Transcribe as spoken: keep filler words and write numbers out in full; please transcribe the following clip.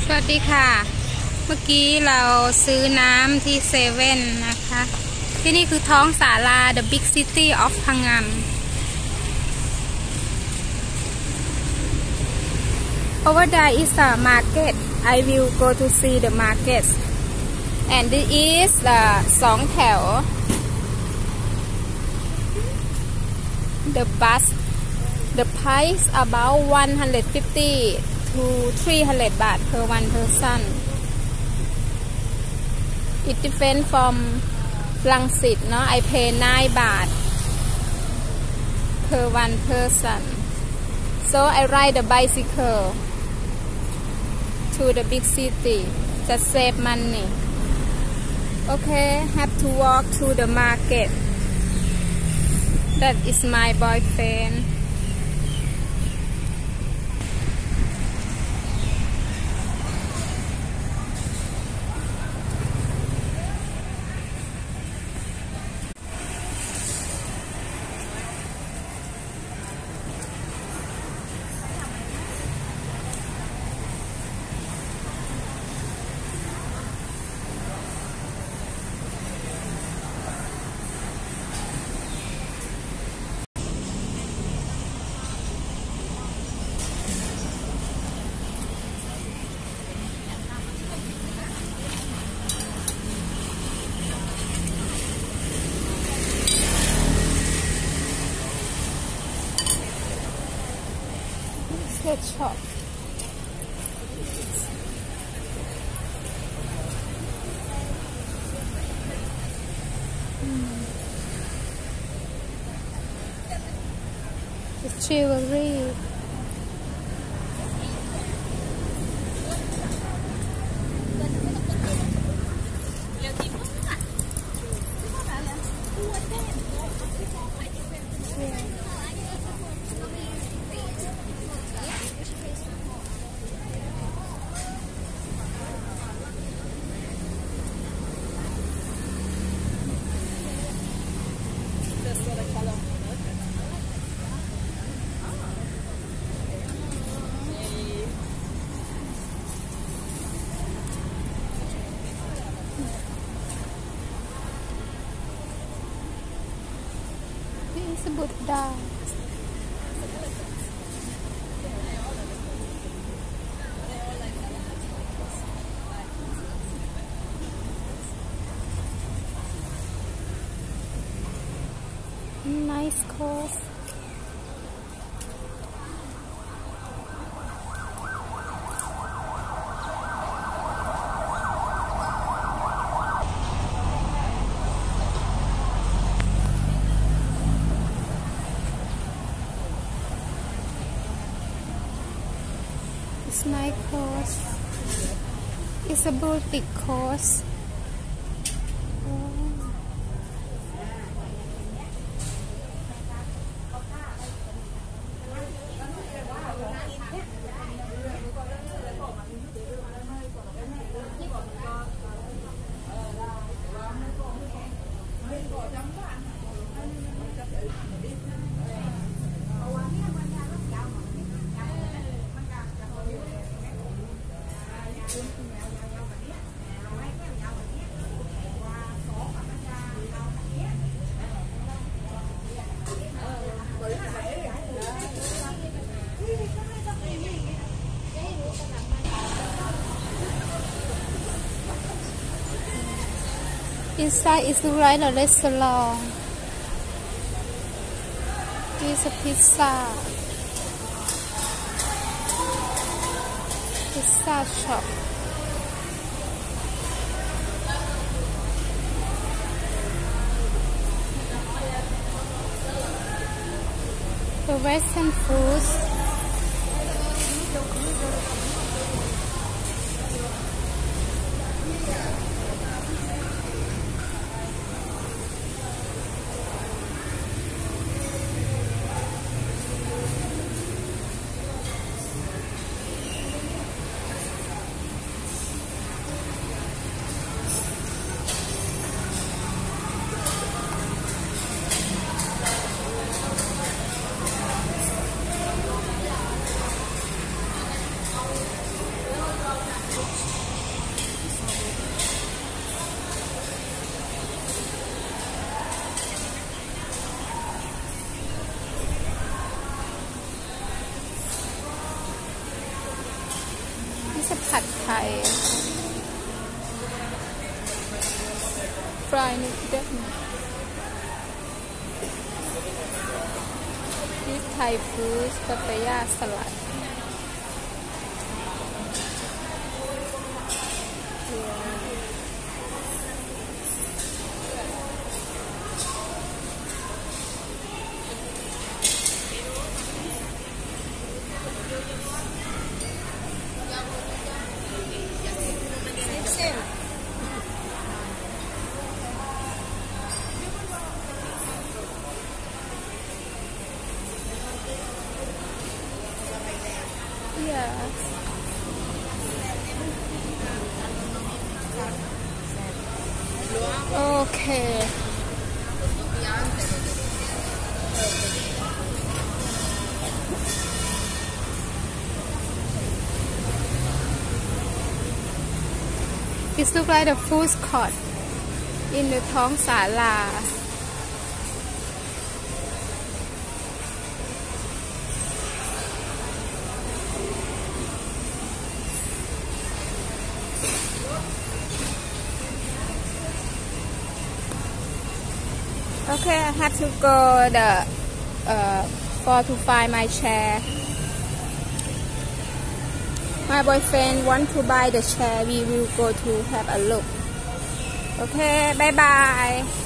สวัสดีค่ะเมื่อกี้เราซื้อน้ำที่เซเว่นนะคะที่นี่คือท้องศาลา The Big City of Phangan Over there is a market I will go to see the market and this is the สองแถว The bus the price about one hundred fifty to three hundred baht per one person it depends from ลังสิตเนาะ I pay nine baht per one person so I ride the bicycle to the big city just save money okay have to walk to the market that is my boyfriend Let's shop. Mm. The jewelry. It's a Buddha. Nice course. It's my course. It's a boutique course. Inside is right a restaurant. This is a pizza. Pizza shop. The Western foods. ผัดไทยฟรายนูเด็ดนี่ไทยฟู้ดปาปายาสลัดโอเค It looks like the food court in the Thongsala. Okay, I have to go the uh, for to find my chair. My boyfriend want to buy the chair. We will go to have a look. Okay, bye bye.